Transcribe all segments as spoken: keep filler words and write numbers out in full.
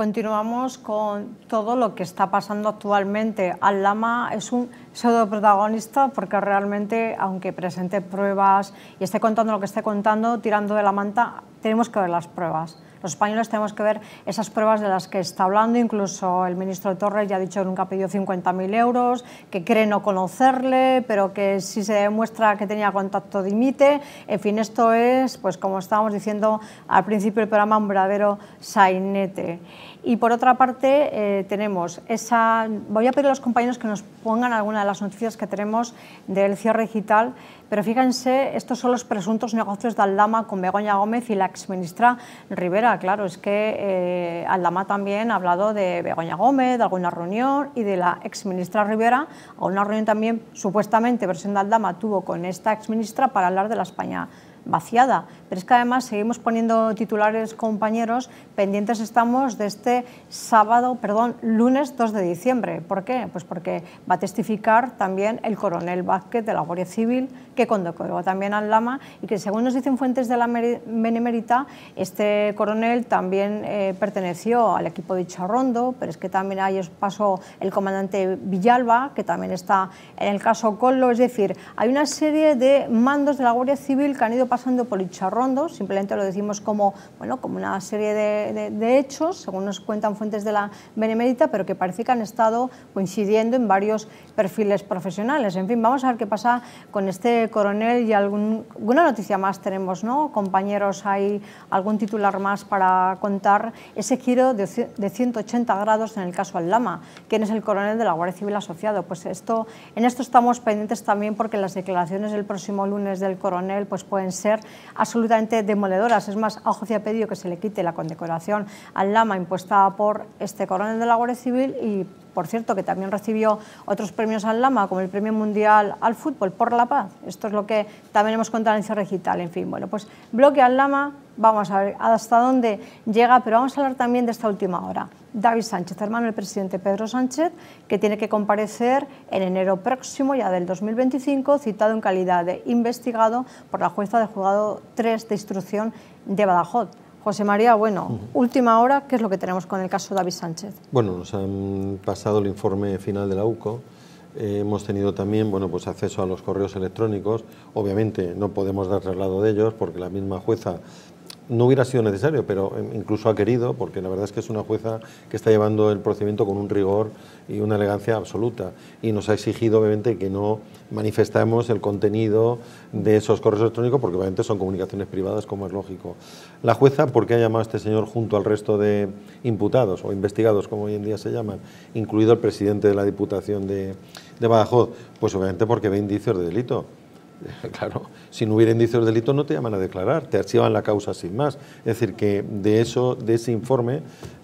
continuamos con todo lo que está pasando actualmente. Aldama es un pseudo protagonista porque realmente, aunque presente pruebas y esté contando lo que esté contando, tirando de la manta, tenemos que ver las pruebas. Los españoles tenemos que ver esas pruebas de las que está hablando. Incluso el ministro Torres ya ha dicho que nunca ha pedido cincuenta mil euros, que cree no conocerle, pero que si se demuestra que tenía contacto dimite. En fin, esto es, pues como estábamos diciendo al principio del programa, un verdadero sainete. Y por otra parte, eh, tenemos esa... Voy a pedir a los compañeros que nos pongan alguna de las noticias que tenemos del cierre digital, pero fíjense, estos son los presuntos negocios de Aldama con Begoña Gómez y la exministra Rivera. Claro, es que eh, Aldama también ha hablado de Begoña Gómez, de alguna reunión, y de la exministra Rivera, a una reunión también, supuestamente, versión de Aldama tuvo con esta exministra para hablar de la España vaciada. Pero es que además seguimos poniendo titulares, compañeros, pendientes estamos de este sábado, perdón, lunes dos de diciembre. ¿Por qué? Pues porque va a testificar también el coronel Vázquez de la Guardia Civil, que condecoró también a Aldama, y que según nos dicen fuentes de la Benemérita, este coronel también eh, perteneció al equipo de Icharondo, pero es que también ahí pasó el comandante Villalba, que también está en el caso Collo. Es decir, hay una serie de mandos de la Guardia Civil que han ido pasando por Icharondo, simplemente lo decimos como, bueno, como una serie de, de, de hechos, según nos cuentan fuentes de la Benemérita, pero que parece que han estado coincidiendo en varios perfiles profesionales. En fin, vamos a ver qué pasa con este coronel y algún, alguna noticia más tenemos, ¿no? Compañeros, hay algún titular más para contar ese giro de, de ciento ochenta grados en el caso Aldama. ¿Quién es el coronel de la Guardia Civil asociado? Pues esto, en esto estamos pendientes también, porque las declaraciones del próximo lunes del coronel pues pueden ser absolutamente demoledoras. Es más, a Ojoci ha pedido que se le quite la condecoración al Lama impuesta por este coronel de la Guardia Civil, y por cierto que también recibió otros premios al Lama, como el Premio Mundial al Fútbol por la Paz. Esto es lo que también hemos contado en el cierre digital. En fin, bueno, pues bloque al Lama, vamos a ver hasta dónde llega, pero vamos a hablar también de esta última hora. David Sánchez, hermano del presidente Pedro Sánchez, que tiene que comparecer en enero próximo, ya del dos mil veinticinco, citado en calidad de investigado por la jueza del juzgado tres de instrucción de Badajoz. José María, bueno, uh-huh. última hora, ¿qué es lo que tenemos con el caso David Sánchez? Bueno, nos han pasado el informe final de la U C O. Eh, hemos tenido también, bueno, pues acceso a los correos electrónicos. Obviamente no podemos dar traslado de ellos porque la misma jueza no hubiera sido necesario, pero incluso ha querido, porque la verdad es que es una jueza que está llevando el procedimiento con un rigor y una elegancia absoluta, y nos ha exigido obviamente que no manifestemos el contenido de esos correos electrónicos, porque obviamente son comunicaciones privadas, como es lógico. La jueza, ¿por qué ha llamado a este señor junto al resto de imputados o investigados, como hoy en día se llaman, incluido el presidente de la Diputación de, de Badajoz? Pues obviamente porque ve indicios de delito. Claro, si no hubiera indicios de delito no te llaman a declarar, te archivan la causa sin más. Es decir, que de eso, de ese informe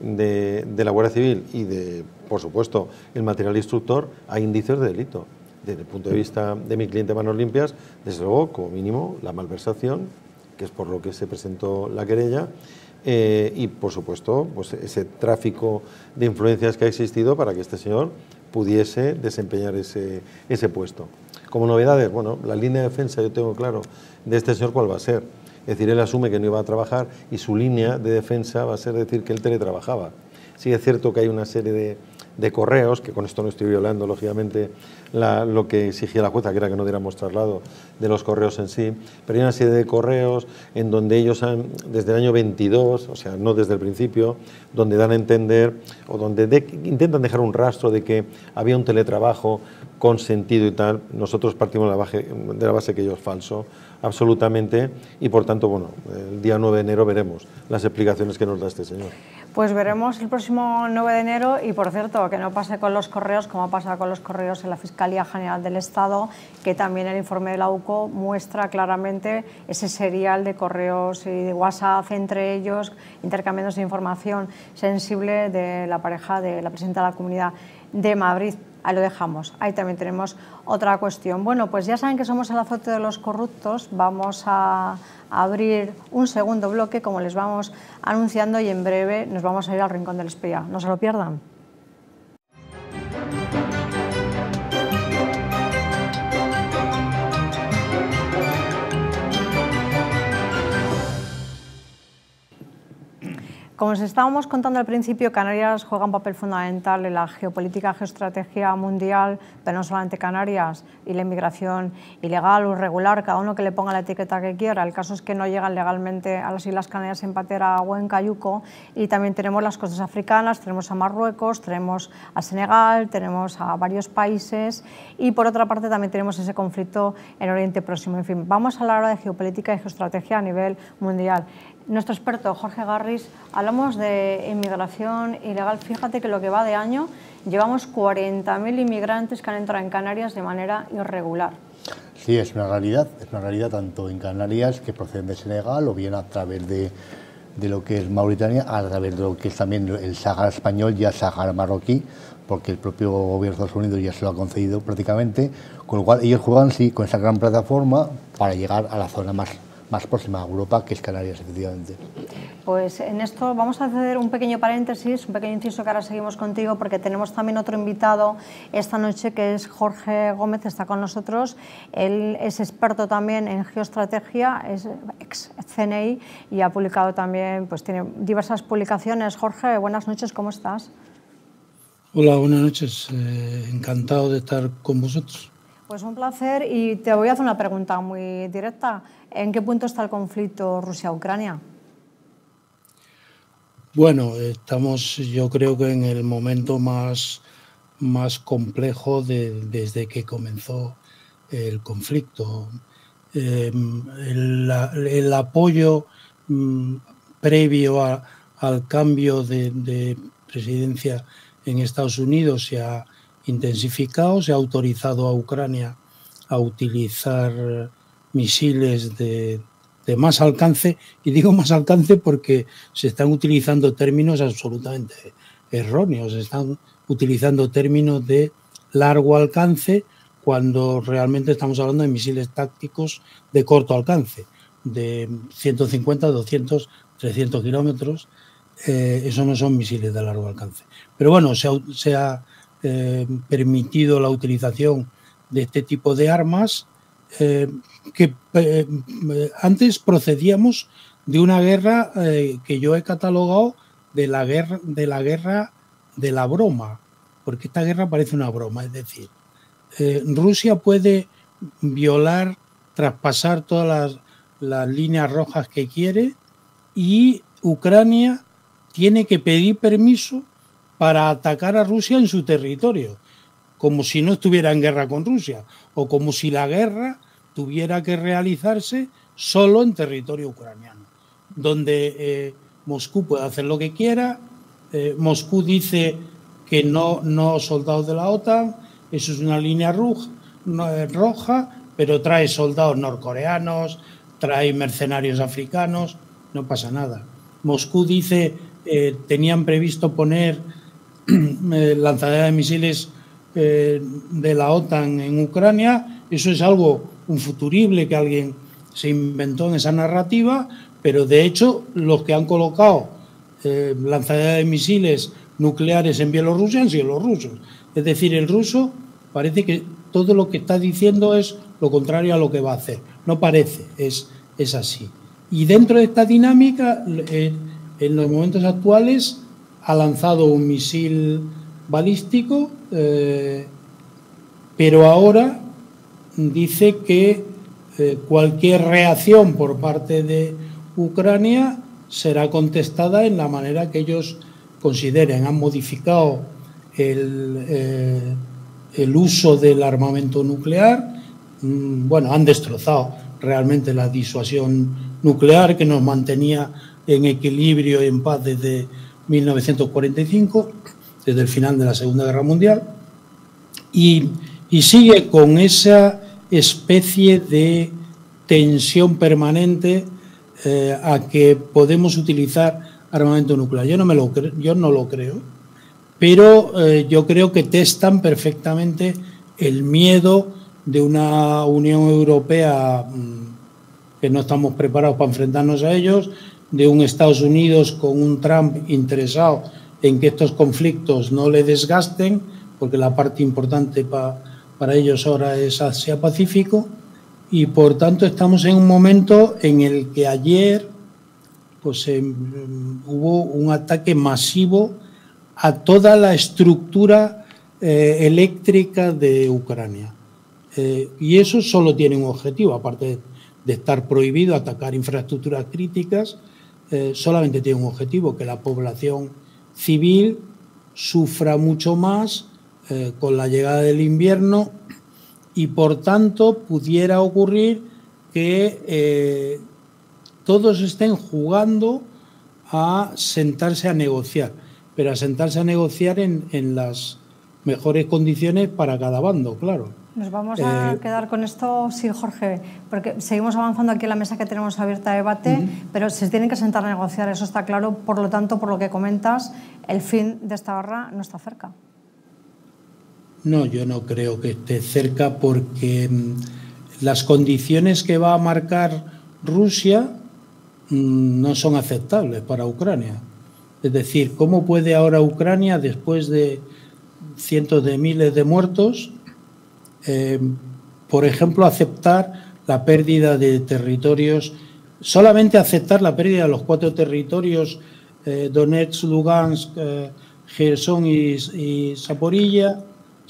de, de la Guardia Civil y de, por supuesto, el material instructor, hay indicios de delito. Desde el punto de vista de mi cliente Manos Limpias, desde luego, como mínimo, la malversación, que es por lo que se presentó la querella, eh, y, por supuesto, pues ese tráfico de influencias que ha existido para que este señor pudiese desempeñar ese, ese puesto. Como novedades, bueno, la línea de defensa yo tengo claro de este señor cuál va a ser. Es decir, él asume que no iba a trabajar y su línea de defensa va a ser decir que él teletrabajaba. Sí es cierto que hay una serie de, de correos, que con esto no estoy violando, lógicamente, la, lo que exigía la jueza, que era que no diéramos traslado de los correos en sí, pero hay una serie de correos en donde ellos han, desde el año veintidós, o sea, no desde el principio, donde dan a entender, o donde de, intentan dejar un rastro de que había un teletrabajo consentido y tal. Nosotros partimos de la, base, de la base que ello es falso, absolutamente, y por tanto, bueno, el día nueve de enero veremos las explicaciones que nos da este señor. Pues veremos el próximo nueve de enero, y por cierto, que no pase con los correos como ha pasado con los correos en la Fiscalía General del Estado, que también el informe de la U C O muestra claramente ese serial de correos y de WhatsApp entre ellos, intercambiándose información sensible de la pareja de la presidenta de la Comunidad de Madrid. Ahí lo dejamos. Ahí también tenemos otra cuestión. Bueno, pues ya saben que somos el azote de los corruptos. Vamos a abrir un segundo bloque, como les vamos anunciando, y en breve nos vamos a ir al Rincón del Espía. No se lo pierdan. Como os estábamos contando al principio, Canarias juega un papel fundamental en la geopolítica, geoestrategia mundial, pero no solamente Canarias, y la inmigración ilegal o irregular, cada uno que le ponga la etiqueta que quiera. El caso es que no llegan legalmente a las Islas Canarias en patera o en cayuco, y también tenemos las costas africanas, tenemos a Marruecos, tenemos a Senegal, tenemos a varios países, y por otra parte también tenemos ese conflicto en Oriente Próximo. En fin, vamos a hablar ahora de geopolítica y geoestrategia a nivel mundial. Nuestro experto Jorge Garris, hablamos de inmigración ilegal. Fíjate que lo que va de año llevamos cuarenta mil inmigrantes que han entrado en Canarias de manera irregular. Sí, es una realidad, es una realidad tanto en Canarias, que proceden de Senegal, o bien a través de, de lo que es Mauritania, a través de lo que es también el Sáhara español y el Sáhara marroquí, porque el propio gobierno de Estados Unidos ya se lo ha concedido prácticamente, con lo cual ellos juegan, sí, con esa gran plataforma para llegar a la zona más más próxima a Europa, que es Canarias, efectivamente. Pues en esto vamos a hacer un pequeño paréntesis, un pequeño inciso, que ahora seguimos contigo, porque tenemos también otro invitado esta noche, que es Jorge Gómez, está con nosotros. Él es experto también en geoestrategia, es ex C N I y ha publicado también, pues tiene diversas publicaciones. Jorge, buenas noches, ¿cómo estás? Hola, buenas noches, eh, encantado de estar con vosotros. Pues un placer, y te voy a hacer una pregunta muy directa. ¿En qué punto está el conflicto Rusia-Ucrania? Bueno, estamos, yo creo que en el momento más, más complejo de, desde que comenzó el conflicto. Eh, el, el apoyo mm, previo a, al cambio de, de presidencia en Estados Unidos se ha intensificado, se ha autorizado a Ucrania a utilizar misiles de, de más alcance, y digo más alcance porque se están utilizando términos absolutamente erróneos, se están utilizando términos de largo alcance cuando realmente estamos hablando de misiles tácticos de corto alcance, de ciento cincuenta, doscientos, trescientos kilómetros. Eh, eso no son misiles de largo alcance. Pero bueno, se ha, se ha eh, permitido la utilización de este tipo de armas eh, que eh, antes procedíamos de una guerra eh, que yo he catalogado de la guerra de la guerra de la broma, porque esta guerra parece una broma, es decir, eh, Rusia puede violar, traspasar todas las, las líneas rojas que quiere, y Ucrania tiene que pedir permiso para atacar a Rusia en su territorio, como si no estuviera en guerra con Rusia, o como si la guerra tuviera que realizarse solo en territorio ucraniano, donde eh, Moscú puede hacer lo que quiera. eh, Moscú dice que no, no soldados de la OTAN, eso es una línea roja, no, roja, pero trae soldados norcoreanos, trae mercenarios africanos, no pasa nada. Moscú dice, eh, tenían previsto poner eh, lanzadera de misiles eh, de la OTAN en Ucrania, eso es algo, un futurible que alguien se inventó en esa narrativa, pero de hecho los que han colocado eh, lanzadera de misiles nucleares en Bielorrusia han sido los rusos. Es decir, el ruso parece que todo lo que está diciendo es lo contrario a lo que va a hacer. No parece, es, es así. Y dentro de esta dinámica, eh, en los momentos actuales, ha lanzado un misil balístico, eh, pero ahora dice que eh, cualquier reacción por parte de Ucrania será contestada en la manera que ellos consideren. Han modificado el, eh, el uso del armamento nuclear, mm, bueno, han destrozado realmente la disuasión nuclear que nos mantenía en equilibrio y en paz desde mil novecientos cuarenta y cinco, desde el final de la Segunda Guerra Mundial, y, y sigue con esa especie de tensión permanente eh, a que podemos utilizar armamento nuclear. Yo no, me lo, cre yo no lo creo, pero eh, yo creo que testan perfectamente el miedo de una Unión Europea mmm, que no estamos preparados para enfrentarnos a ellos, de un Estados Unidos con un Trump interesado en que estos conflictos no le desgasten, porque la parte importante pa, para ellos ahora es Asia-Pacífico, y por tanto estamos en un momento en el que ayer pues eh, hubo un ataque masivo a toda la estructura eh, eléctrica de Ucrania. Eh, y eso solo tiene un objetivo, aparte de, de estar prohibido atacar infraestructuras críticas, eh, solamente tiene un objetivo, que la población civil sufra mucho más eh, con la llegada del invierno y, por tanto, pudiera ocurrir que eh, todos estén jugando a sentarse a negociar, pero a sentarse a negociar en, en las mejores condiciones para cada bando, claro. Nos vamos a eh, quedar con esto, sí, Jorge, porque seguimos avanzando aquí en la mesa que tenemos abierta a debate, uh-huh. pero se tienen que sentar a negociar, eso está claro. Por lo tanto, por lo que comentas, el fin de esta guerra no está cerca. No, yo no creo que esté cerca, porque las condiciones que va a marcar Rusia no son aceptables para Ucrania. Es decir, ¿cómo puede ahora Ucrania, después de cientos de miles de muertos, eh, por ejemplo, aceptar la pérdida de territorios, solamente aceptar la pérdida de los cuatro territorios, eh, Donetsk, Lugansk, eh, Gerson y, y Zaporilla,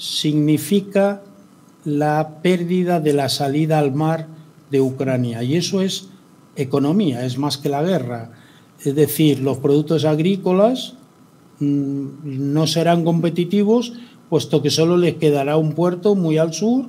significa la pérdida de la salida al mar de Ucrania, y eso es economía, es más que la guerra. Es decir, los productos agrícolas mmm, no serán competitivos, puesto que solo les quedará un puerto muy al sur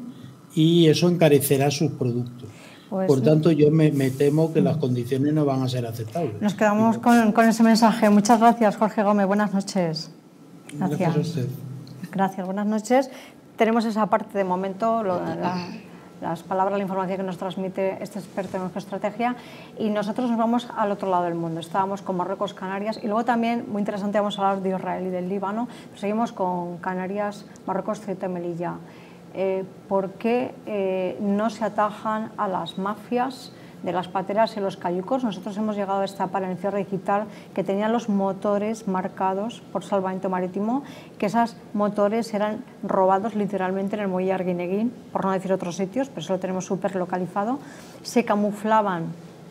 y eso encarecerá sus productos. Pues, Por tanto, yo me, me temo que las condiciones no van a ser aceptables. Nos quedamos con, con ese mensaje. Muchas gracias, Jorge Gómez. Buenas noches. Gracias, gracias a usted. Gracias, buenas noches. Tenemos esa parte de momento, lo, la, las palabras, la información que nos transmite este experto en geoestrategia, y nosotros nos vamos al otro lado del mundo. Estábamos con Marruecos, Canarias, y luego también, muy interesante, vamos a hablar de Israel y del Líbano. Seguimos con Canarias, Marruecos, Ceuta y Melilla. Eh, ¿Por qué eh, no se atajan a las mafias de las pateras y los cayucos? Nosotros hemos llegado a destapar en el cierre digital que tenían los motores marcados por Salvamento Marítimo, que esos motores eran robados literalmente en el muelle Arguineguín, por no decir otros sitios, pero eso lo tenemos súper localizado. Se camuflaban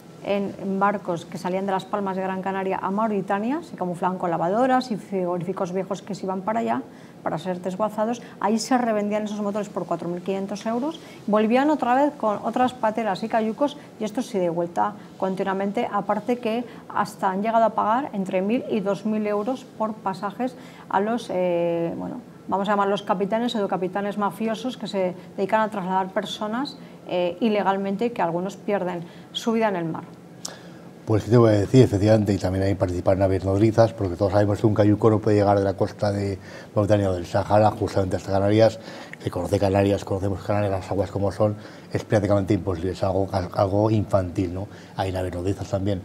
en barcos que salían de Las Palmas de Gran Canaria a Mauritania, se camuflaban con lavadoras y frigoríficos viejos que se iban para allá para ser desguazados. Ahí se revendían esos motores por cuatro mil quinientos euros, volvían otra vez con otras pateras y cayucos, y esto sí de vuelta continuamente, aparte que hasta han llegado a pagar entre mil y dos mil euros por pasajes a los, eh, bueno, vamos a llamarlos capitanes o capitanes mafiosos que se dedican a trasladar personas eh, ilegalmente, y que algunos pierden su vida en el mar. Pues sí te voy a decir, efectivamente, y también hay participar naves nodrizas, porque todos sabemos que un cayuco no puede llegar de la costa de Mauritania o del Sahara justamente hasta Canarias. Se conoce Canarias, conocemos Canarias, las aguas como son, es prácticamente imposible, es algo, algo infantil, ¿no? Hay naves nodrizas también.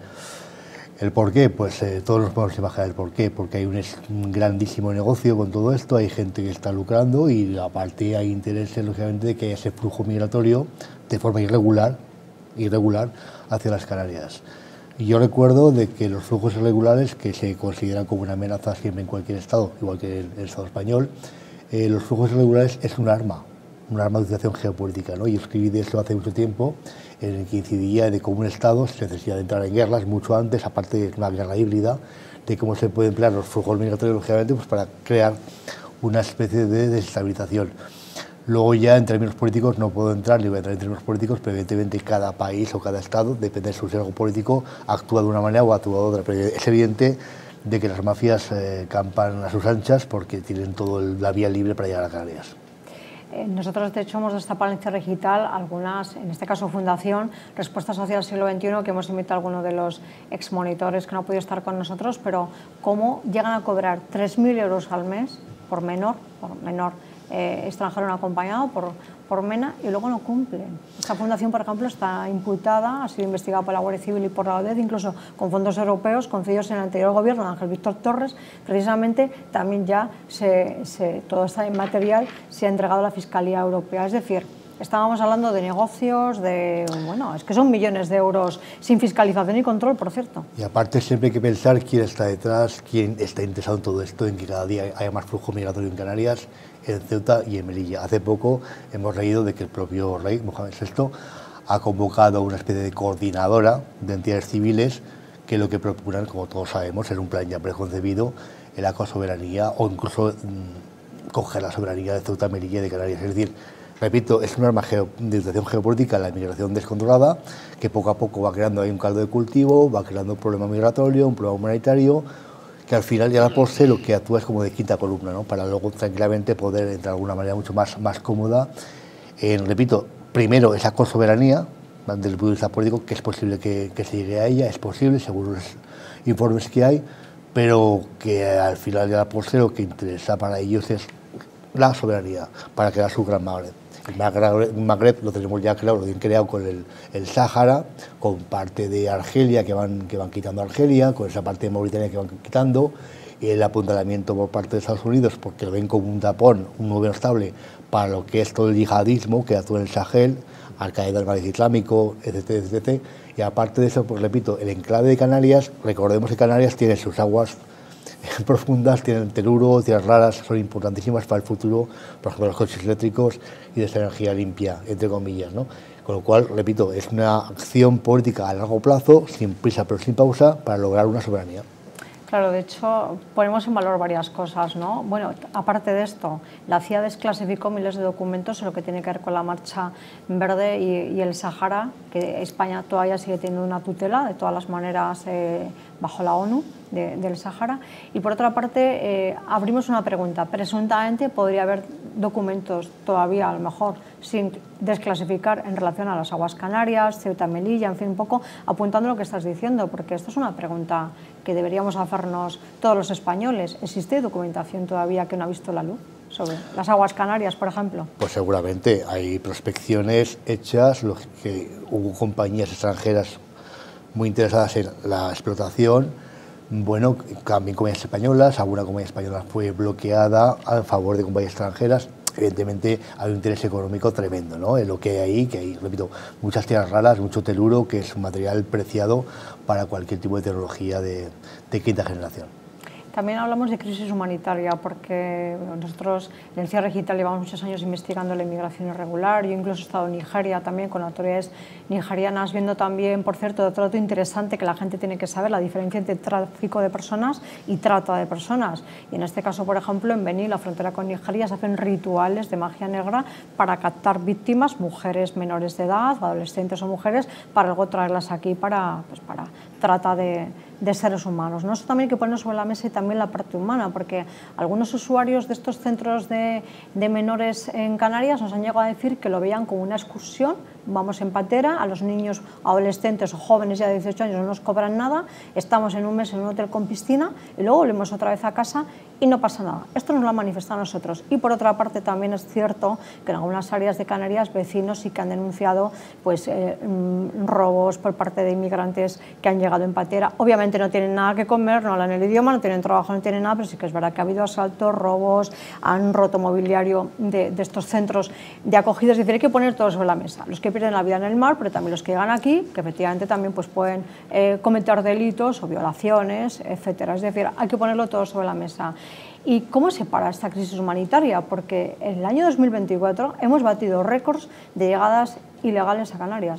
¿El por qué? Pues eh, todos nos podemos imaginar el por qué, porque hay un, un grandísimo negocio con todo esto, hay gente que está lucrando, y aparte hay intereses, lógicamente, de que haya ese flujo migratorio de forma irregular, irregular hacia las Canarias. Y yo recuerdo de que los flujos irregulares, que se consideran como una amenaza siempre en cualquier estado, igual que el, el Estado español, eh, los flujos irregulares es un arma, un arma de utilización geopolítica, ¿no? Yo escribí de eso hace mucho tiempo, en el que incidía de cómo un Estado se necesita de entrar en guerras mucho antes, aparte de una guerra híbrida, de cómo se pueden emplear los flujos migratorios, lógicamente, pues para crear una especie de desestabilización. Luego ya en términos políticos no puedo entrar ni voy a entrar en términos políticos, pero evidentemente cada país o cada estado, depende de su sesgo político, actúa de una manera o actúa de otra. Pero es evidente de que las mafias eh, campan a sus anchas porque tienen toda la vía libre para llegar a Canarias. Eh, nosotros, de hecho, hemos destapado en el cierre digital algunas, en este caso Fundación Respuesta Social del Siglo veintiuno, que hemos invitado a algunos de los exmonitores que no han podido estar con nosotros, pero cómo llegan a cobrar tres mil euros al mes por menor, por menor Eh, extranjero no acompañado, por, por MENA, y luego no cumplen. Esta fundación, por ejemplo, está imputada, ha sido investigada por la Guardia Civil y por la O D E D, incluso con fondos europeos concedidos en el anterior gobierno de Ángel Víctor Torres. Precisamente también ya se, se, todo este material se ha entregado a la Fiscalía Europea. Es decir, estábamos hablando de negocios, de, bueno, es que son millones de euros sin fiscalización y control, por cierto. Y aparte siempre hay que pensar quién está detrás, quién está interesado en todo esto, en que cada día haya más flujo migratorio en Canarias, en Ceuta y en Melilla. Hace poco hemos leído de que el propio rey, Mohamed sexto, ha convocado a una especie de coordinadora de entidades civiles que lo que procuran, como todos sabemos, es un plan ya preconcebido, el acosoberanía o incluso mmm, coger la soberanía de Ceuta, Melilla y de Canarias. Es decir, repito, es un arma geo, de situación geopolítica, la migración descontrolada, que poco a poco va creando ahí un caldo de cultivo, va creando un problema migratorio, un problema humanitario, que al final ya la por sí lo que actúa es como de quinta columna, ¿no? Para luego tranquilamente poder, de alguna manera mucho más, más cómoda, en, repito, primero esa cosoberanía, desde el punto de vista político, que es posible que, que se llegue a ella, es posible, según los informes que hay, pero que al final ya la por sí lo que interesa para ellos es la soberanía, para crear su gran Magreb. El Magreb, Magreb lo tenemos ya claro, lo tienen creado con el, el Sáhara, con parte de Argelia que van, que van quitando Argelia, con esa parte de Mauritania que van quitando, y el apuntalamiento por parte de Estados Unidos, porque lo ven como un tapón, un nuevo estable para lo que es todo el yihadismo que actúa en el Sahel, Al-Qaeda, el Magreb Islámico, etcétera, etcétera. Y aparte de eso, pues repito, el enclave de Canarias, recordemos que Canarias tiene sus aguas profundas, tienen teluro, tierras raras, son importantísimas para el futuro, por ejemplo, los coches eléctricos y de esta energía limpia, entre comillas, ¿no? Con lo cual, repito, es una acción política a largo plazo, sin prisa pero sin pausa, para lograr una soberanía. Claro, de hecho, ponemos en valor varias cosas, ¿no? Bueno, aparte de esto, la C I A desclasificó miles de documentos en lo que tiene que ver con la Marcha Verde y, y el Sáhara, que España todavía sigue teniendo una tutela, de todas las maneras, eh, bajo la ONU, de, del Sáhara. Y por otra parte, eh, abrimos una pregunta. Presuntamente podría haber documentos todavía, a lo mejor, sin desclasificar en relación a las aguas canarias, Ceuta, Melilla, en fin, un poco apuntando lo que estás diciendo, porque esto es una pregunta que deberíamos hacernos todos los españoles. ¿Existe documentación todavía que no ha visto la luz sobre las aguas canarias, por ejemplo? Pues seguramente hay prospecciones hechas, lo que hubo compañías extranjeras muy interesadas en la explotación, bueno, también compañías españolas, alguna compañía española fue bloqueada a favor de compañías extranjeras. Evidentemente hay un interés económico tremendo, ¿no? En lo que hay ahí, que hay, repito, muchas tierras raras, mucho teluro, que es un material preciado para cualquier tipo de tecnología de, de quinta generación. También hablamos de crisis humanitaria, porque bueno, nosotros en el cierre digital llevamos muchos años investigando la inmigración irregular. Yo incluso he estado en Nigeria también con autoridades nigerianas, viendo también, por cierto, otro dato interesante que la gente tiene que saber, la diferencia entre tráfico de personas y trata de personas. Y en este caso, por ejemplo, en Benín, la frontera con Nigeria, se hacen rituales de magia negra para captar víctimas, mujeres menores de edad, adolescentes o mujeres, para luego traerlas aquí para, pues, para trata de, de seres humanos, ¿no? Eso también hay que poner sobre la mesa, y también la parte humana, porque algunos usuarios de estos centros de, de menores en Canarias nos han llegado a decir que lo veían como una excursión. Vamos en patera, a los niños, adolescentes o jóvenes ya de dieciocho años no nos cobran nada, estamos en un mes en un hotel con piscina y luego volvemos otra vez a casa y no pasa nada. Esto nos lo han manifestado nosotros. Y por otra parte también es cierto que en algunas áreas de Canarias vecinos sí que han denunciado pues, eh, robos por parte de inmigrantes que han llegado en patera. Obviamente no tienen nada que comer, no hablan el idioma, no tienen trabajo, no tienen nada, pero sí que es verdad que ha habido asaltos, robos, han roto mobiliario de, de estos centros de acogida. Es decir, hay que poner todo sobre la mesa. Los que pierden la vida en el mar, pero también los que llegan aquí, que efectivamente también pues, pueden eh, cometer delitos o violaciones, etcétera. Es decir, hay que ponerlo todo sobre la mesa. ¿Y cómo se para esta crisis humanitaria? Porque en el año dos mil veinticuatro hemos batido récords de llegadas ilegales a Canarias.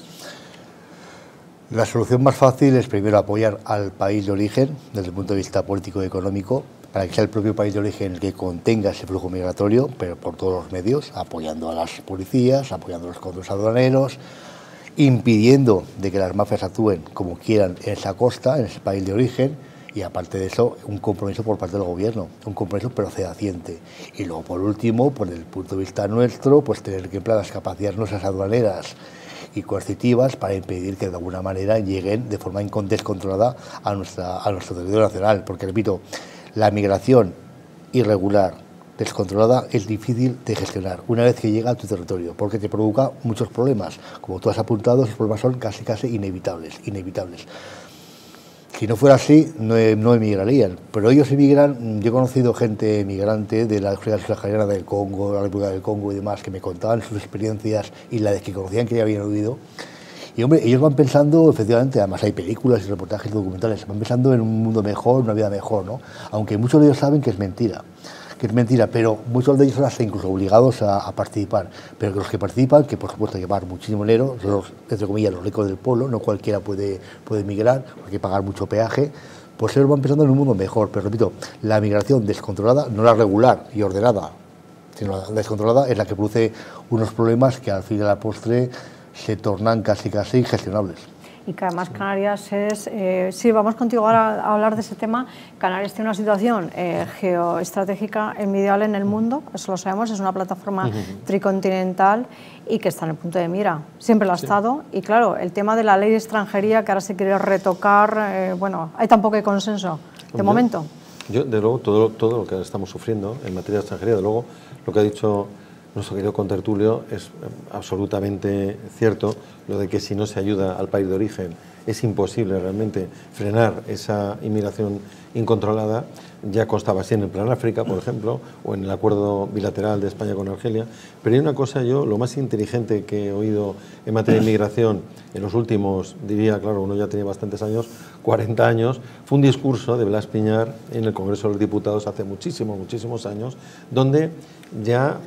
La solución más fácil es primero apoyar al país de origen desde el punto de vista político y económico, para que sea el propio país de origen el que contenga ese flujo migratorio, pero por todos los medios, apoyando a las policías, apoyando a los controles aduaneros, impidiendo de que las mafias actúen como quieran en esa costa, en ese país de origen, y aparte de eso, un compromiso por parte del gobierno, un compromiso pero fehaciente. Y luego, por último, por el punto de vista nuestro, pues tener que emplear las capacidades nuestras aduaneras y coercitivas para impedir que de alguna manera lleguen de forma descontrolada a, nuestra, a nuestro territorio nacional, porque repito, la migración irregular, descontrolada, es difícil de gestionar una vez que llega a tu territorio, porque te provoca muchos problemas. Como tú has apuntado, esos problemas son casi casi inevitables, inevitables. Si no fuera así, no, no emigrarían, pero ellos emigran. Yo he conocido gente emigrante de la República Subsahariana del Congo, la República del Congo y demás, que me contaban sus experiencias y la de que conocían que ya habían huido. Y hombre, ellos van pensando, efectivamente, además hay películas y reportajes documentales, van pensando en un mundo mejor, una vida mejor, ¿no? Aunque muchos de ellos saben que es mentira, que es mentira, pero muchos de ellos son hasta incluso obligados a, a participar. Pero que los que participan, que por supuesto hay que pagar muchísimo dinero, son los, entre comillas, los ricos del pueblo, no cualquiera puede, puede migrar, hay que pagar mucho peaje, pues ellos van pensando en un mundo mejor. Pero repito, la migración descontrolada, no la regular y ordenada, sino la descontrolada, es la que produce unos problemas que al fin y a la postre se tornan casi casi ingestionables. Y que además Canarias es, eh, sí, vamos contigo ahora a hablar de ese tema. Canarias tiene una situación eh, geoestratégica envidiable en el mundo, eso lo sabemos, es una plataforma uh-huh. tricontinental y que está en el punto de mira, siempre lo ha sí. estado. Y claro, el tema de la ley de extranjería que ahora se quiere retocar, eh, bueno, hay tampoco hay consenso de yo, momento. Yo, de luego, todo, todo lo que estamos sufriendo en materia de extranjería, de luego, lo que ha dicho nuestro querido contertulio es absolutamente cierto, lo de que si no se ayuda al país de origen es imposible realmente frenar esa inmigración incontrolada. Ya constaba así en el Plan África, por ejemplo, o en el acuerdo bilateral de España con Argelia. Pero hay una cosa, yo, lo más inteligente que he oído en materia de inmigración en los últimos, diría, claro, uno ya tenía bastantes años, cuarenta años, fue un discurso de Blas Piñar en el Congreso de los Diputados hace muchísimos, muchísimos años, donde ya,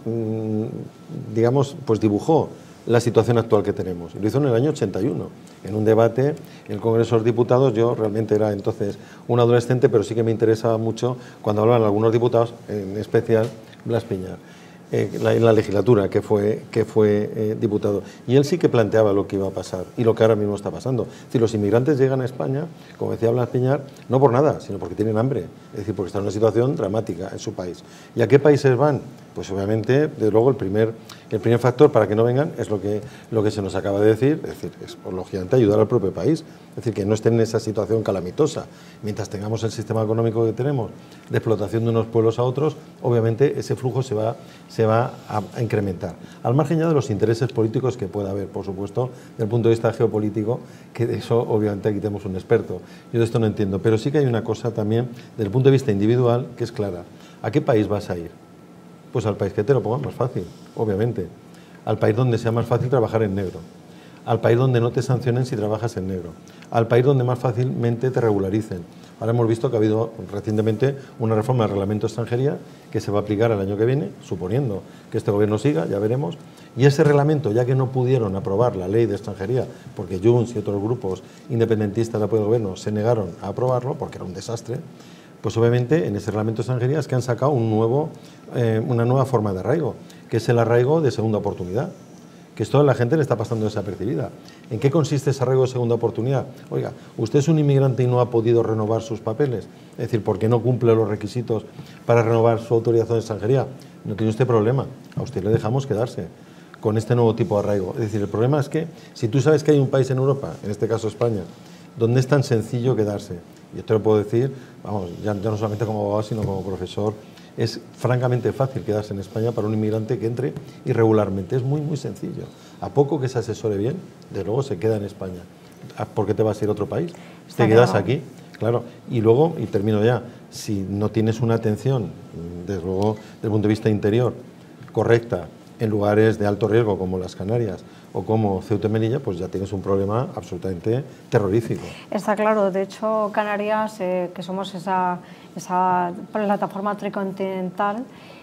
digamos, pues dibujó la situación actual que tenemos. Lo hizo en el año ochenta y uno, en un debate en el Congreso de los Diputados. Yo realmente era entonces un adolescente, pero sí que me interesaba mucho cuando hablaban algunos diputados, en especial Blas Piñar, eh, la, en la legislatura que fue, que fue eh, diputado. Y él sí que planteaba lo que iba a pasar y lo que ahora mismo está pasando. Es decir, los inmigrantes llegan a España, como decía Blas Piñar, no por nada, sino porque tienen hambre. Es decir, porque están en una situación dramática en su país. ¿Y a qué países van? Pues obviamente, desde luego, el primer, el primer factor para que no vengan es lo que, lo que se nos acaba de decir, es decir, es lógicamente ayudar al propio país, es decir, que no estén en esa situación calamitosa. Mientras tengamos el sistema económico que tenemos de explotación de unos pueblos a otros, obviamente ese flujo se va, se va a, a incrementar. Al margen ya de los intereses políticos que pueda haber, por supuesto, desde el punto de vista geopolítico, que de eso obviamente aquí tenemos un experto. Yo de esto no entiendo, pero sí que hay una cosa también, desde el punto de vista individual, que es clara. ¿A qué país vas a ir? Pues al país que te lo ponga más fácil, obviamente. Al país donde sea más fácil trabajar en negro. Al país donde no te sancionen si trabajas en negro. Al país donde más fácilmente te regularicen. Ahora hemos visto que ha habido recientemente una reforma del reglamento de extranjería que se va a aplicar el año que viene, suponiendo que este gobierno siga, ya veremos. Y ese reglamento, ya que no pudieron aprobar la ley de extranjería, porque Junts y otros grupos independentistas de apoyo al gobierno se negaron a aprobarlo, porque era un desastre, pues obviamente en ese reglamento de extranjería es que han sacado un nuevo, eh, una nueva forma de arraigo, que es el arraigo de segunda oportunidad, que esto a la gente le está pasando desapercibida. ¿En qué consiste ese arraigo de segunda oportunidad? Oiga, usted es un inmigrante y no ha podido renovar sus papeles, es decir, porque no cumple los requisitos para renovar su autorización de extranjería. No tiene usted problema, a usted le dejamos quedarse con este nuevo tipo de arraigo. Es decir, el problema es que si tú sabes que hay un país en Europa, en este caso España, donde es tan sencillo quedarse, yo te lo puedo decir, vamos, ya, ya no solamente como abogado, sino como profesor, es francamente fácil quedarse en España para un inmigrante que entre irregularmente. Es muy, muy sencillo. A poco que se asesore bien, de luego se queda en España. ¿Por qué te vas a ir a otro país? Está te quedas claro. aquí, claro. Y luego, y termino ya, si no tienes una atención, desde luego, desde el punto de vista interior, correcta, en lugares de alto riesgo como las Canarias o como Ceuta y Melilla, pues ya tienes un problema absolutamente terrorífico. Está claro. De hecho, Canarias, eh, que somos esa, esa plataforma tricontinental,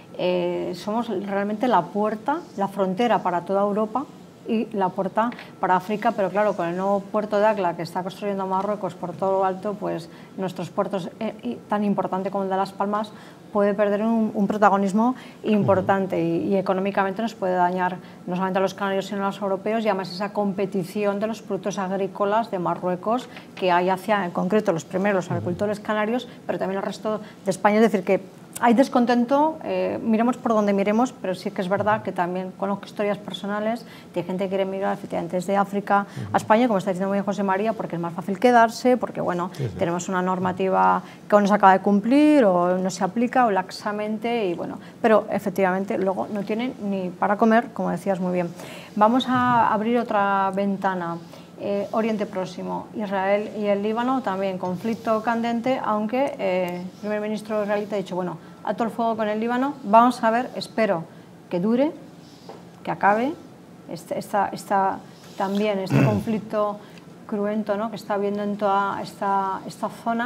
eh, somos realmente la puerta, la frontera para toda Europa y la puerta para África, pero claro, con el nuevo puerto de Acla que está construyendo Marruecos por todo lo alto, pues nuestros puertos, eh, tan importante como el de Las Palmas, puede perder un, un protagonismo importante y, y económicamente nos puede dañar no solamente a los canarios sino a los europeos, y además esa competición de los productos agrícolas de Marruecos que hay hacia, en concreto, los primeros, los agricultores canarios, pero también el resto de España. Es decir, que hay descontento, eh, miremos por donde miremos, pero sí que es verdad que también conozco historias personales de gente que quiere emigrar efectivamente desde África uh-huh. a España, como está diciendo muy bien José María, porque es más fácil quedarse, porque bueno, sí, sí. tenemos una normativa que aún no se acaba de cumplir o no se aplica o laxamente, y bueno, pero efectivamente luego no tienen ni para comer, como decías muy bien. Vamos a abrir otra ventana. Eh, Oriente Próximo, Israel y el Líbano, también conflicto candente, aunque eh, el primer ministro israelita ha dicho, bueno, alto el fuego con el Líbano, vamos a ver, espero que dure, que acabe este, esta, esta, también este conflicto cruento, ¿no?, que está habiendo en toda esta, esta zona.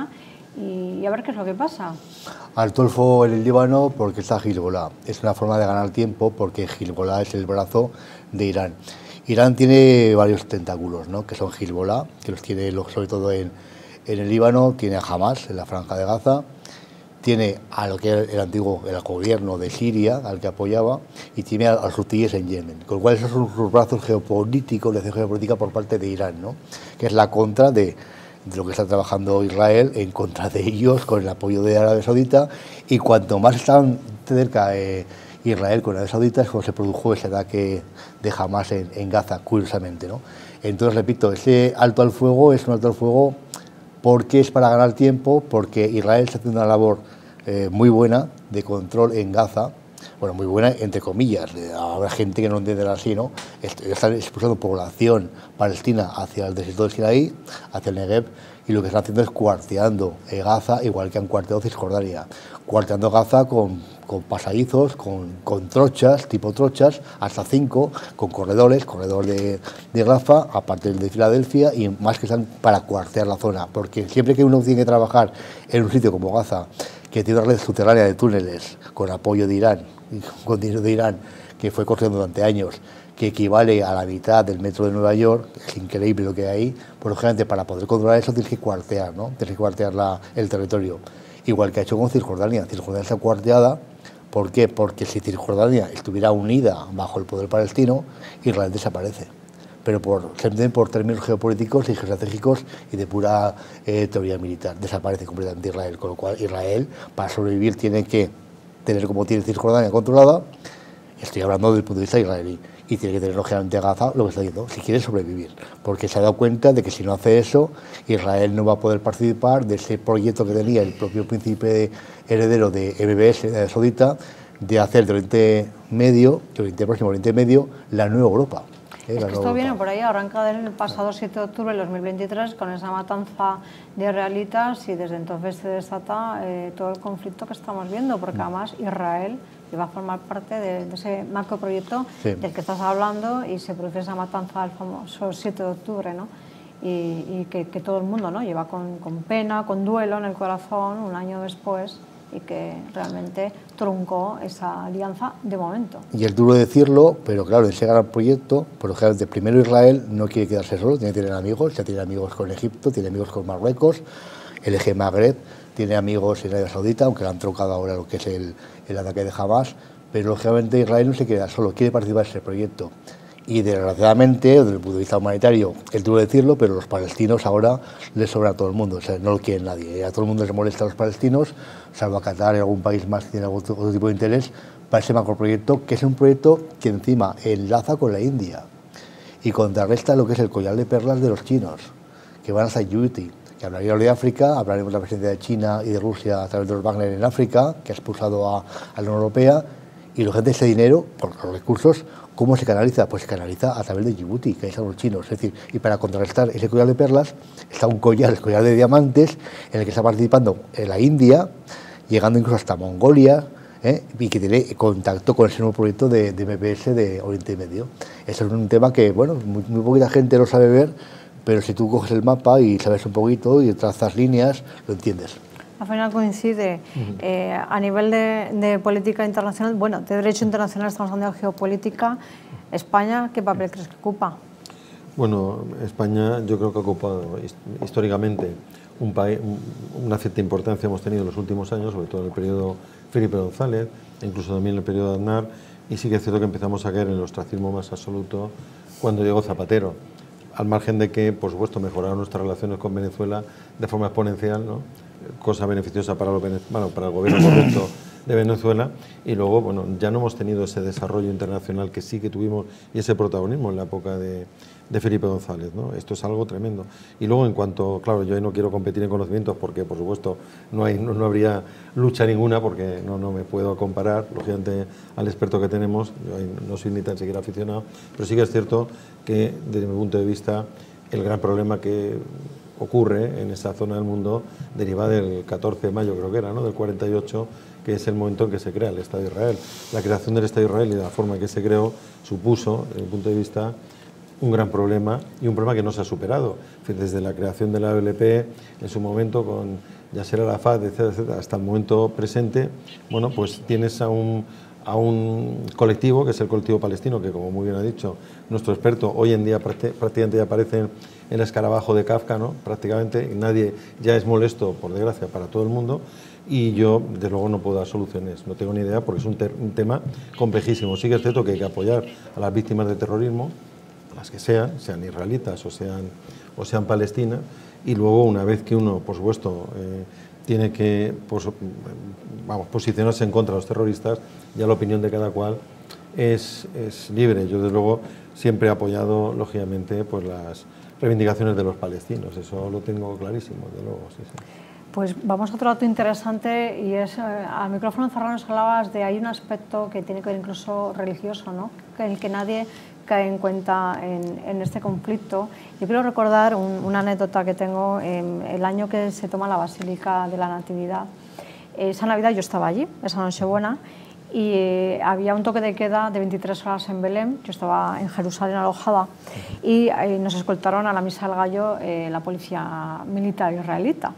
y, y a ver qué es lo que pasa. Alto el fuego en el Líbano porque está Hezbollah. Es una forma de ganar tiempo porque Hezbollah es el brazo de Irán. Irán tiene varios tentáculos, ¿no? Que son Hezbollah, que los tiene sobre todo en, en el Líbano, tiene a Hamas en la Franja de Gaza, tiene a lo que era el antiguo el gobierno de Siria, al que apoyaba, y tiene a, a los hutíes en Yemen. Con lo cual esos son sus brazos geopolíticos, de acción geopolítica por parte de Irán, ¿no? Que es la contra de, de lo que está trabajando Israel en contra de ellos, con el apoyo de Arabia Saudita, y cuanto más están cerca eh, Israel con Arabia Saudita es cuando se produjo ese ataque de Hamas en, en Gaza, curiosamente, ¿no? Entonces, repito, ese alto al fuego es un alto al fuego porque es para ganar tiempo, porque Israel está haciendo una labor eh, muy buena de control en Gaza, bueno, muy buena entre comillas, habrá gente que no entiende así, ¿no? Están expulsando población palestina hacia el desierto de Sinaí, hacia el Negev, y lo que están haciendo es cuarteando eh, Gaza, igual que han cuarteado Cisjordania, cuarteando Gaza con, con pasadizos, con, con trochas, tipo trochas, hasta cinco, con corredores, corredor de, de Rafa, aparte del de Filadelfia, y más que están para cuartear la zona, porque siempre que uno tiene que trabajar en un sitio como Gaza, que tiene una red subterránea de túneles, con apoyo de Irán, con dinero de Irán, que fue construyendo durante años, que equivale a la mitad del metro de Nueva York, es increíble lo que hay ahí, por lógicamente para poder controlar eso tienes que cuartear, ¿no? Tienes que cuartear la, el territorio. Igual que ha hecho con Cisjordania. Cisjordania está cuarteada, ¿por qué? Porque si Cisjordania estuviera unida bajo el poder palestino, Israel desaparece. Pero por, por términos geopolíticos y geoestratégicos y de pura eh, teoría militar, desaparece completamente Israel, con lo cual Israel, para sobrevivir, tiene que tener como tiene Cisjordania controlada, estoy hablando desde el punto de vista israelí, y tiene que tener lógicamente a Gaza lo que está diciendo, si quiere sobrevivir, porque se ha dado cuenta de que si no hace eso, Israel no va a poder participar de ese proyecto que tenía el propio príncipe heredero de M B S, de Saudita, de hacer de Oriente Medio, de Oriente Próximo, Oriente Medio, la nueva Europa. Es que esto viene por ahí, arranca en el pasado siete de octubre de dos mil veintitrés con esa matanza de israelitas y desde entonces se desata eh, todo el conflicto que estamos viendo, porque además Israel iba a formar parte de, de ese macroproyecto sí. del que estás hablando y se produce esa matanza del famoso siete de octubre, ¿no? Y, y que, que todo el mundo, ¿no? lleva con, con pena, con duelo en el corazón un año después, y que realmente truncó esa alianza de momento. Y es duro decirlo, pero claro, ese gran proyecto, por ejemplo, primero Israel no quiere quedarse solo, tiene que tener amigos, ya tiene amigos con Egipto, tiene amigos con Marruecos, el eje Magreb, tiene amigos en Arabia Saudita, aunque le han truncado ahora lo que es el, el ataque de Hamas, pero lógicamente Israel no se queda solo, quiere participar en ese proyecto. Y desgraciadamente, desde el punto de vista humanitario, es duro decirlo, pero los palestinos ahora les sobra a todo el mundo, o sea, no lo quiere nadie. A todo el mundo les molesta a los palestinos, salvo a Qatar y algún país más que tiene algún otro tipo de interés, para ese macroproyecto, que es un proyecto que encima enlaza con la India y contrarresta lo que es el collar de perlas de los chinos, que van hasta Djibouti, que hablaríamos de África, hablaremos de la presencia de China y de Rusia a través de los Wagner en África, que ha expulsado a, a la Unión Europea, y la gente ese dinero, por los recursos, ¿cómo se canaliza? Pues se canaliza a través de Djibouti, que ahí están los chinos. Es decir, y para contrarrestar ese collar de perlas, está un collar, el collar de diamantes, en el que está participando en la India, llegando incluso hasta Mongolia, ¿eh? y que tiene contacto con ese nuevo proyecto de, de M P S de Oriente Medio. Eso es un tema que, bueno, muy, muy poquita gente lo sabe ver, pero si tú coges el mapa y sabes un poquito y trazas líneas, lo entiendes. Al final coincide. Uh-huh. eh, a nivel de, de política internacional, bueno, de derecho internacional estamos hablando de geopolítica. España, ¿qué papel crees que ocupa? Bueno, España yo creo que ha ocupado históricamente un país, una cierta importancia hemos tenido en los últimos años, sobre todo en el periodo Felipe González, e incluso también en el periodo de Aznar, y sí que es cierto que empezamos a caer en el ostracismo más absoluto cuando llegó Zapatero, al margen de que, por supuesto, mejoraron nuestras relaciones con Venezuela de forma exponencial, ¿no? Cosa beneficiosa para, los, bueno, para el gobierno correcto de Venezuela, y luego, bueno, ya no hemos tenido ese desarrollo internacional que sí que tuvimos y ese protagonismo en la época de, de Felipe González, ¿no? Esto es algo tremendo. Y luego, en cuanto, claro, yo ahí no quiero competir en conocimientos porque, por supuesto, no, hay, no, no habría lucha ninguna porque no, no me puedo comparar, lógicamente, al experto que tenemos. Yo ahí no soy ni tan siquiera aficionado, pero sí que es cierto que, desde mi punto de vista, el gran problema que ocurre en esa zona del mundo deriva del catorce de mayo, creo que era, ¿no? Del cuarenta y ocho, que es el momento en que se crea el Estado de Israel. La creación del Estado de Israel y de la forma en que se creó supuso, desde mi punto de vista, un gran problema y un problema que no se ha superado. Desde la creación de la O L P, en su momento con Yasser Arafat, etcétera, etcétera, hasta el momento presente, bueno, pues tienes a un, a un colectivo, que es el colectivo palestino, que como muy bien ha dicho nuestro experto, hoy en día prácticamente ya aparece en el escarabajo de Kafka, ¿no? Prácticamente nadie ya es molesto, por desgracia, para todo el mundo, y yo, de luego, no puedo dar soluciones, no tengo ni idea, porque es un, un tema complejísimo. Sí que es cierto que hay que apoyar a las víctimas de terrorismo, las que sean, sean israelitas o sean, o sean palestinas, y luego, una vez que uno, por supuesto, eh, tiene que pues, vamos, posicionarse en contra de los terroristas, ya la opinión de cada cual es, es libre. Yo, desde luego, siempre he apoyado, lógicamente, pues las reivindicaciones de los palestinos, eso lo tengo clarísimo, de luego, sí, sí. Pues vamos a otro dato interesante, y es, eh, al micrófono cerrado nos hablabas de, hay un aspecto que tiene que ver incluso religioso, ¿no? Que el que nadie cae en cuenta en, en este conflicto. Yo quiero recordar un, una anécdota que tengo en el año que se toma la Basílica de la Natividad. Esa Navidad yo estaba allí, esa Nochebuena, y eh, había un toque de queda de veintitrés horas en Belén. Yo estaba en Jerusalén alojada, y eh, nos escoltaron a la Misa del Gallo eh, la policía militar israelita.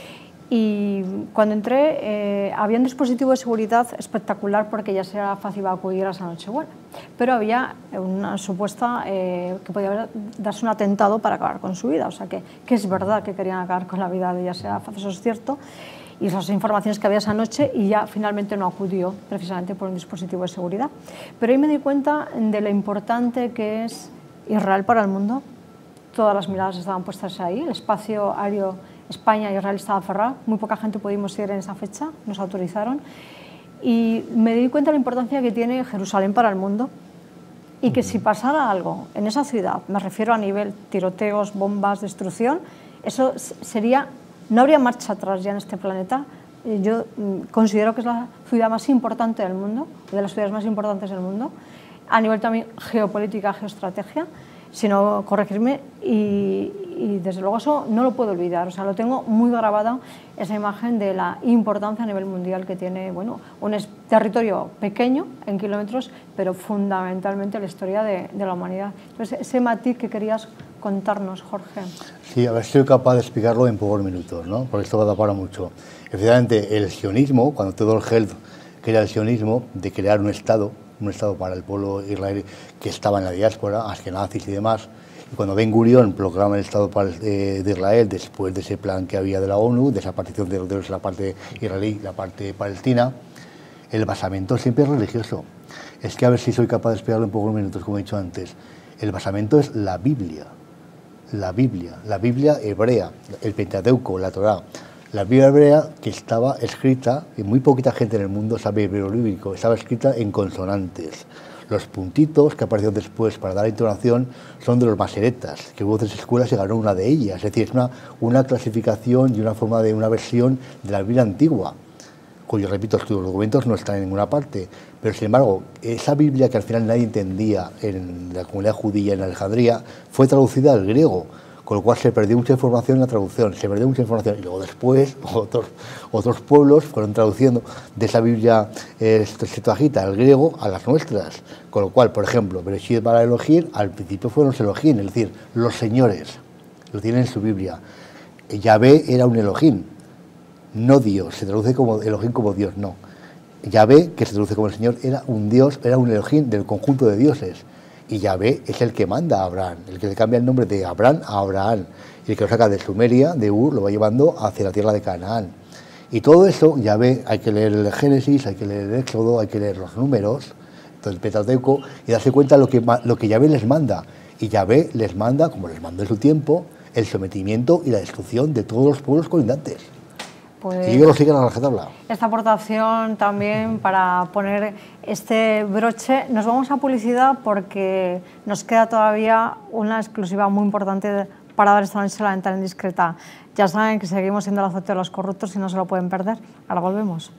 Y cuando entré eh, había un dispositivo de seguridad espectacular, porque ya era fácil acudir a esa Nochebuena, pero había una supuesta eh, que podía haber, darse un atentado para acabar con su vida, o sea que, que es verdad que querían acabar con la vida de Yasser Arafat, eso es cierto, y esas informaciones que había esa noche, y ya finalmente no acudió precisamente por un dispositivo de seguridad. Pero ahí me di cuenta de lo importante que es Israel para el mundo. Todas las miradas estaban puestas ahí, el espacio aéreo España y Israel estaba cerrado, muy poca gente pudimos ir en esa fecha, nos autorizaron, y me di cuenta de la importancia que tiene Jerusalén para el mundo, y que si pasara algo en esa ciudad, me refiero a nivel tiroteos, bombas, destrucción, eso sería, no habría marcha atrás ya en este planeta. Yo considero que es la ciudad más importante del mundo, de las ciudades más importantes del mundo, a nivel también geopolítica, geoestrategia, sino corregirme, y, y desde luego eso no lo puedo olvidar, o sea, lo tengo muy grabada, esa imagen de la importancia a nivel mundial que tiene, bueno, un territorio pequeño en kilómetros, pero fundamentalmente la historia de, de la humanidad. Entonces, ese matiz que querías contarnos, Jorge. Sí, a ver si soy capaz de explicarlo en pocos minutos, ¿no? Porque esto va a dar para mucho. Efectivamente, el sionismo, cuando Theodor Herzl crea el sionismo, de crear un Estado, un Estado para el pueblo israelí que estaba en la diáspora, askenazis y demás, y cuando Ben Gurión proclama el Estado de Israel después de ese plan que había de la ONU, de esa partición de la parte israelí y la parte palestina, el basamento siempre es religioso. Es que a ver si soy capaz de explicarlo en pocos minutos, como he dicho antes. El basamento es la Biblia, la Biblia, la Biblia hebrea, el Pentateuco, la Torá. La Biblia hebrea, que estaba escrita, y muy poquita gente en el mundo sabe hebreo bíblico, estaba escrita en consonantes. Los puntitos que aparecieron después para dar entonación son de los maseretas, que hubo tres escuelas y ganó una de ellas. Es decir, es una, una clasificación y una forma de una versión de la Biblia antigua, cuyos, repito, los documentos no están en ninguna parte. Pero, sin embargo, esa Biblia que al final nadie entendía en la comunidad judía en Alejandría fue traducida al griego, con lo cual se perdió mucha información en la traducción, se perdió mucha información, y luego después otros, otros pueblos fueron traduciendo de esa Biblia eh, Septuaginta al griego a las nuestras, con lo cual, por ejemplo, Bereshit bara Elohim, al principio fueron los Elohim, es decir, los señores, lo tienen en su Biblia. Yahvé era un Elohim, no Dios, se traduce como Elohim como Dios, no. Yahvé, que se traduce como el Señor, era un Dios, era un Elohim del conjunto de dioses. Y Yahvé es el que manda a Abraham, el que le cambia el nombre de Abraham a Abraham, y el que lo saca de Sumeria, de Ur, lo va llevando hacia la tierra de Canaán. Y todo eso, Yahvé, hay que leer el Génesis, hay que leer el Éxodo, hay que leer los números, todo el Pentateuco, y darse cuenta de lo que, lo que Yahvé les manda. Y Yahvé les manda, como les mandó en su tiempo, el sometimiento y la destrucción de todos los pueblos colindantes. Pues y ellos lo siguen a rajatabla. Esta aportación también para poner este broche. Nos vamos a publicidad porque nos queda todavía una exclusiva muy importante para dar esta noche la ventana indiscreta. Ya saben que seguimos siendo el azote de los corruptos y no se lo pueden perder. Ahora volvemos.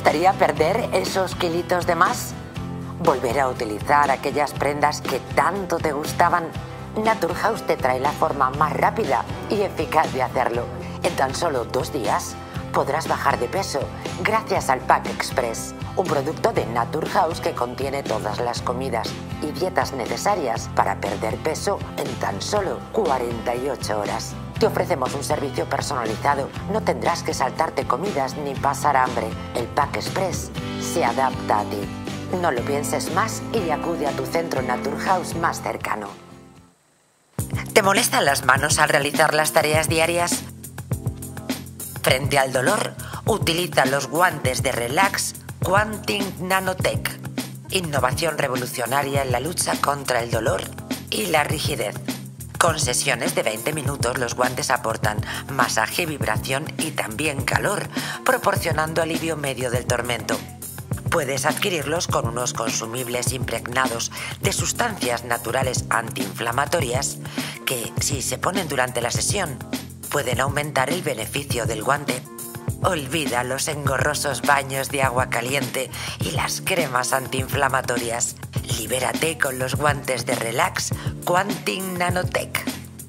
gustaría perder esos kilitos de más? ¿Volver a utilizar aquellas prendas que tanto te gustaban? Naturhaus te trae la forma más rápida y eficaz de hacerlo. En tan solo dos días podrás bajar de peso gracias al Pack Express, un producto de Naturhaus que contiene todas las comidas y dietas necesarias para perder peso en tan solo cuarenta y ocho horas. Te ofrecemos un servicio personalizado, no tendrás que saltarte comidas ni pasar hambre. El Pack Express se adapta a ti. No lo pienses más y acude a tu centro Naturhaus más cercano. ¿Te molestan las manos al realizar las tareas diarias? Frente al dolor, utiliza los guantes de Relax Quantum Nanotech. Innovación revolucionaria en la lucha contra el dolor y la rigidez. Con sesiones de veinte minutos, los guantes aportan masaje, vibración y también calor, proporcionando alivio medio del tormento. Puedes adquirirlos con unos consumibles impregnados de sustancias naturales antiinflamatorias que, si se ponen durante la sesión, pueden aumentar el beneficio del guante. Olvida los engorrosos baños de agua caliente y las cremas antiinflamatorias. Libérate con los guantes de Relax Quantum Nanotech.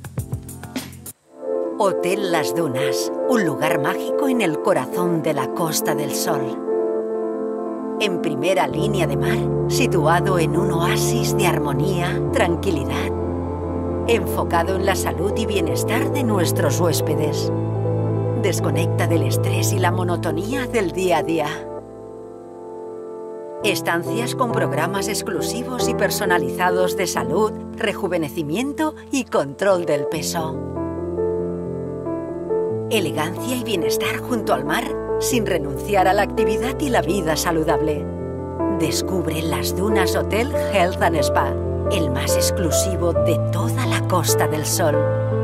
Hotel Las Dunas, un lugar mágico en el corazón de la Costa del Sol. En primera línea de mar, situado en un oasis de armonía, tranquilidad, enfocado en la salud y bienestar de nuestros huéspedes. Desconecta del estrés y la monotonía del día a día. Estancias con programas exclusivos y personalizados de salud, rejuvenecimiento y control del peso. Elegancia y bienestar junto al mar, sin renunciar a la actividad y la vida saludable. Descubre Las Dunas Hotel Health and Spa, el más exclusivo de toda la Costa del Sol.